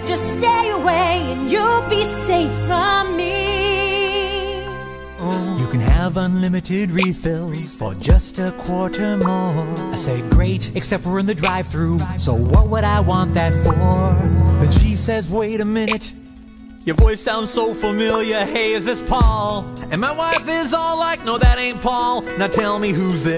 Just stay away and you'll be safe from me. You can have unlimited refills for just a quarter more. I say great, except we're in the drive-thru, so what would I want that for? Then she says, wait a minute, your voice sounds so familiar. Hey, is this Paul? And my wife is all like, no, that ain't Paul. Now tell me who's this?